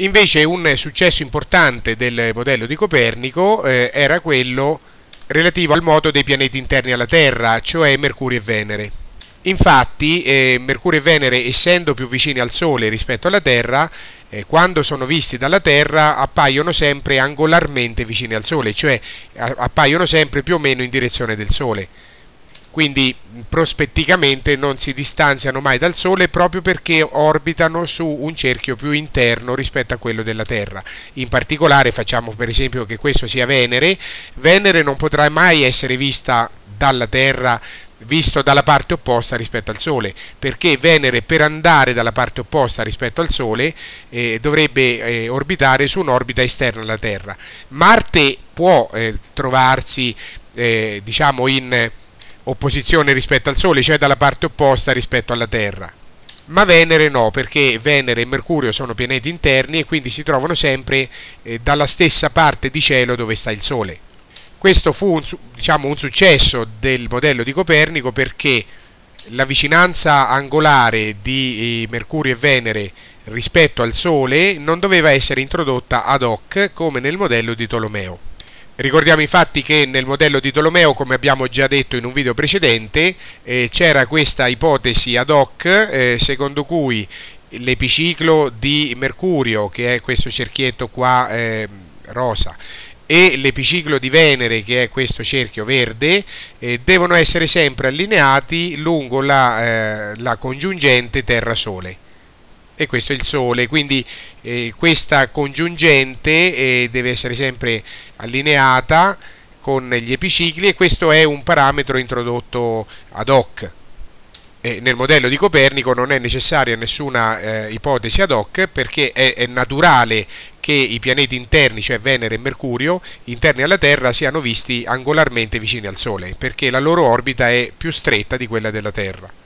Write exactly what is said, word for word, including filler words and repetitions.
Invece un successo importante del modello di Copernico eh, era quello relativo al moto dei pianeti interni alla Terra, cioè Mercurio e Venere. Infatti eh, Mercurio e Venere, essendo più vicini al Sole rispetto alla Terra, eh, quando sono visti dalla Terra appaiono sempre angolarmente vicini al Sole, cioè appaiono sempre più o meno in direzione del Sole. Quindi prospetticamente non si distanziano mai dal Sole proprio perché orbitano su un cerchio più interno rispetto a quello della Terra. In particolare facciamo per esempio che questo sia Venere. Venere non potrà mai essere vista dalla Terra visto dalla parte opposta rispetto al Sole, perché Venere, per andare dalla parte opposta rispetto al Sole, eh, dovrebbe eh, orbitare su un'orbita esterna alla Terra. Marte può eh, trovarsi eh, diciamo in opposizione rispetto al Sole, cioè dalla parte opposta rispetto alla Terra. Ma Venere no, perché Venere e Mercurio sono pianeti interni e quindi si trovano sempre eh, dalla stessa parte di cielo dove sta il Sole. Questo fu un, diciamo, un successo del modello di Copernico, perché la vicinanza angolare di eh, Mercurio e Venere rispetto al Sole non doveva essere introdotta ad hoc come nel modello di Tolomeo. Ricordiamo infatti che nel modello di Tolomeo, come abbiamo già detto in un video precedente, eh, c'era questa ipotesi ad hoc eh, secondo cui l'epiciclo di Mercurio, che è questo cerchietto qua eh, rosa, e l'epiciclo di Venere, che è questo cerchio verde, eh, devono essere sempre allineati lungo la, eh, la congiungente Terra-Sole. E questo è il Sole, quindi eh, questa congiungente eh, deve essere sempre allineata con gli epicicli, e questo è un parametro introdotto ad hoc. Eh, nel modello di Copernico non è necessaria nessuna eh, ipotesi ad hoc, perché è, è naturale che i pianeti interni, cioè Venere e Mercurio, interni alla Terra, siano visti angolarmente vicini al Sole, perché la loro orbita è più stretta di quella della Terra.